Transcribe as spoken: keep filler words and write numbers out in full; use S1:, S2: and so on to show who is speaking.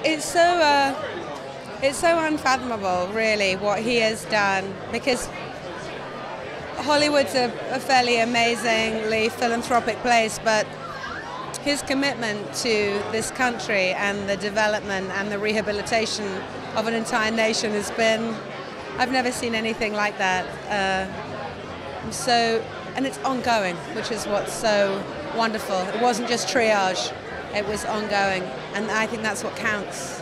S1: it's so uh, it's so unfathomable, really, what he has done, because Hollywood's a, a fairly amazingly philanthropic place, but his commitment to this country and the development and the rehabilitation of an entire nation has been, I've never seen anything like that. Uh, so, and it's ongoing, which is what's so wonderful. It wasn't just triage, it was ongoing, and I think that's what counts.